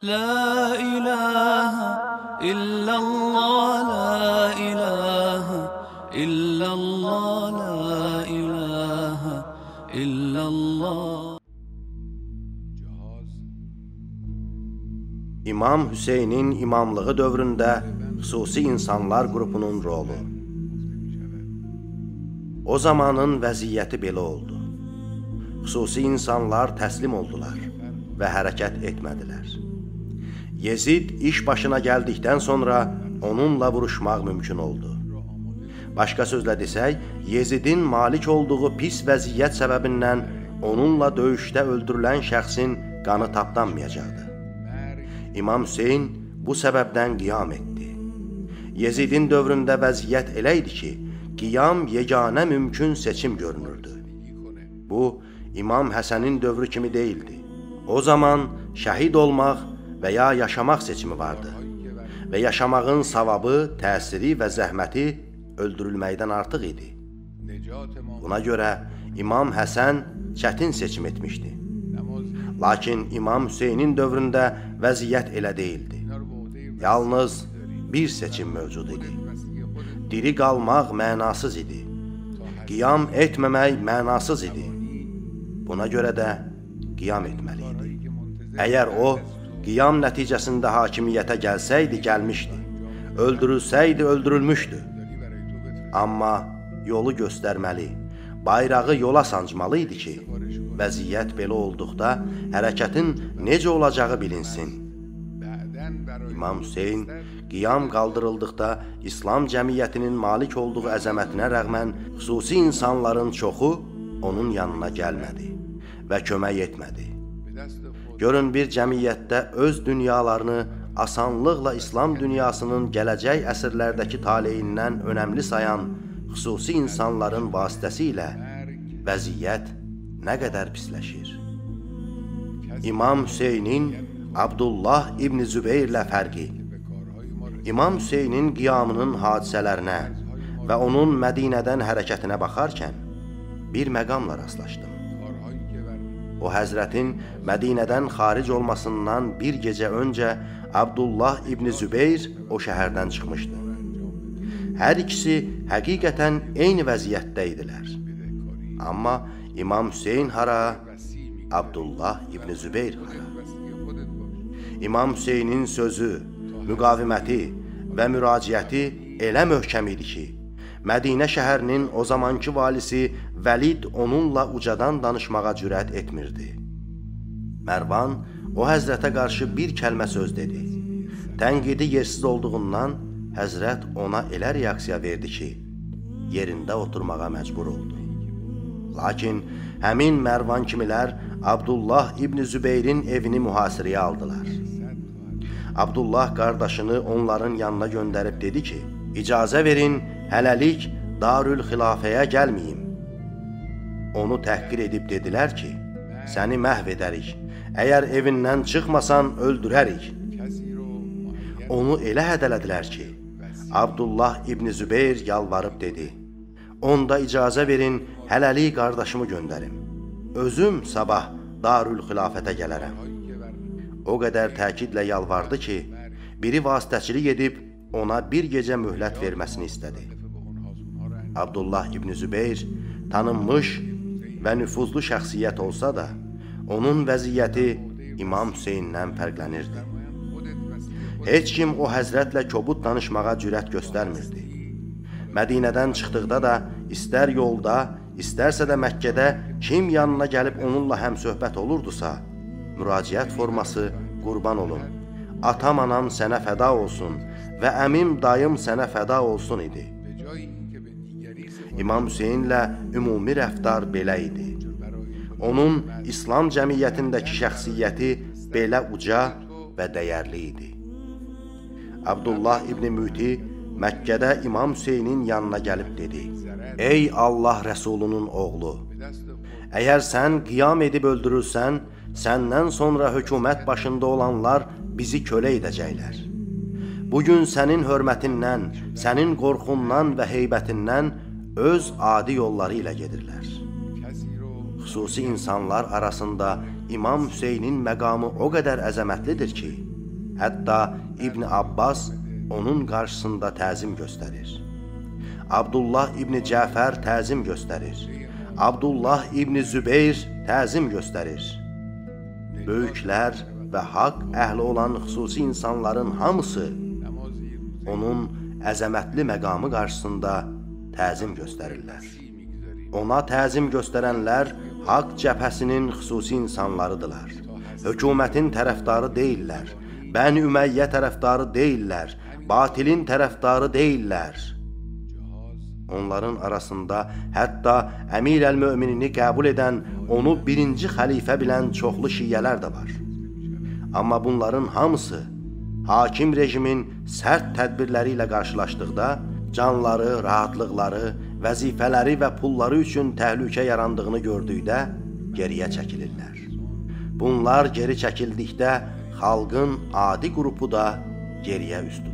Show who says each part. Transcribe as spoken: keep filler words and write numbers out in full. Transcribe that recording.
Speaker 1: La ilahe illallah, la ilahe illallah, la ilahe illallah.
Speaker 2: İmam Hüseynin imamlığı dövründə xüsusi insanlar qrupunun rolu. O zamanın vəziyyəti belə oldu. Xüsusi insanlar təslim oldular və hərəkət etmədilər. Yezid iş başına gəldikdən sonra onunla vuruşmaq mümkün oldu. Başqa sözlə desək, Yezidin malik olduğu pis vəziyyət səbəbindən onunla döyüşdə öldürülən şəxsin qanı tapdanmayacaqdı. İmam Hüseyin bu səbəbdən qiyam etdi. Yezidin dövründə vəziyyət elə idi ki, qiyam yeganə mümkün seçim görünürdü. Bu, İmam Həsənin dövrü kimi deyildi. O zaman şəhid olmaq və ya yaşamaq seçimi vardı. Və yaşamağın savabı, təsiri və zəhməti öldürülməkdən artıq idi. Buna görə İmam Həsən çətin seçim etmişdi. Lakin İmam Hüseynin dövründə vəziyyət elə deyildi. Yalnız bir seçim mövcud idi. Diri qalmaq mənasız idi. Qiyam etməmək mənasız idi. Buna görə də qiyam etməli idi. Əgər o, qiyam nəticəsində hakimiyyətə gəlsəydi, gəlmişdi. Öldürülsəydi, öldürülmüşdü. Amma yolu göstərməli, bayrağı yola sancmalı idi ki, vəziyyət belə olduqda hərəkətin necə olacağı bilinsin. İmam Hüseyin qiyam qaldırıldıqda İslam cəmiyyətinin malik olduğu əzəmətinə rəğmən xüsusi insanların çoxu onun yanına gəlmədi və kömək etmədi. Görün, bir cəmiyyətdə öz dünyalarını asanlıqla İslam dünyasının gələcək əsrlərdəki taleyindən önəmli sayan xüsusi insanların vasitəsilə vəziyyət nə qədər pisləşir. İmam Hüseynin Abdullah İbn Zübeyrlə fərqi. İmam Hüseynin qiyamının hadisələrinə və onun Mədinədən hərəkətinə baxarkən bir məqamla rastlaşdım. O həzrətin Mədinədən xaric olmasından bir gecə öncə Abdullah İbn Zübeyr o şəhərdən çıxmışdı. Hər ikisi həqiqətən eyni vəziyyətdə idilər. Amma İmam Hüseyin hara, Abdullah İbn Zübeyr hara. İmam Hüseynin sözü, müqaviməti və müraciəti elə möhkəm idi ki, Mədinə şəhərinin o zamanki valisi Vəlid onunla ucadan danışmağa cürət etmirdi. Mərvan o həzrətə qarşı bir kəlmə söz dedi. Tənqidi yersiz olduğundan həzrət ona elə reaksiya verdi ki, yerində oturmağa məcbur oldu. Lakin həmin Mərvan kimilər Abdullah İbn Zübeyrin evini mühasirəyə aldılar. Abdullah qardaşını onların yanına göndərib dedi ki, icazə verin, hələlik Darül Xilafəyə gəlməyim. Onu təhqir edib dedilər ki, səni məhv edərik, əgər evindən çıxmasan öldürərik. Onu elə hədələdilər ki, Abdullah İbn Zübeyr yalvarıb dedi, onda icazə verin, hələlik qardaşımı göndərim. Özüm sabah Darül Xilafətə gələrəm. O qədər təkidlə yalvardı ki, biri vasitəçilik edib ona bir gecə möhlət verməsini istədi. Abdullah İbn Zübeyr tanınmış və nüfuzlu şəxsiyyət olsa da, onun vəziyyəti İmam Hüseyndən fərqlənirdi. Heç kim o həzrətlə kobud danışmağa cürət göstərmirdi. Mədinədən çıxdıqda da, istər yolda, istərsə də Məkkədə kim yanına gəlib onunla həmsöhbət olurdusa, müraciət forması qurban olun, atam anam sənə fəda olsun və əmim dayım sənə fəda olsun idi. İmam Hüseyinlə ümumi rəftar belə idi. Onun İslam cəmiyyətindəki şəxsiyyəti belə uca və dəyərli idi. Abdullah İbn Müti Məkkədə İmam Hüseynin yanına gəlib dedi, ey Allah Rəsulunun oğlu, əgər sən qiyam edib öldürürsən, səndən sonra hökumət başında olanlar bizi kölə edəcəklər. Bugün sənin hörmətindən, sənin qorxundan və heybətindən öz adi yolları ilə gedirlər. Xüsusi insanlar arasında İmam Hüseynin məqamı o qədər əzəmətlidir ki, Hətta İbn Abbas onun qarşısında təzim göstərir. Abdullah İbn Cəfər təzim göstərir. Abdullah İbn Zübeyr təzim göstərir. Böyüklər və haqq əhli olan xüsusi insanların hamısı onun əzəmətli məqamı qarşısında təzim göstərirlər. Ona təzim göstərənlər haqq cəbhəsinin xüsusi insanlarıdırlar. Hökumətin tərəfdarı deyillər, Bəni Üməyyə tərəfdarı deyillər, batilin tərəfdarı deyillər. Onların arasında hətta Əmir əl-Möminini qəbul edən, onu birinci xəlifə bilən çoxlu şiyyələr də var. Amma bunların hamısı hakim rejimin sərt tədbirləri ilə qarşılaşdıqda canları, rahatlıqları, vəzifələri və pulları üçün təhlükə yarandığını gördükdə geriyə çəkilirlər. Bunlar geri çəkildikdə xalqın adi qrupu da geriyə üst tutur.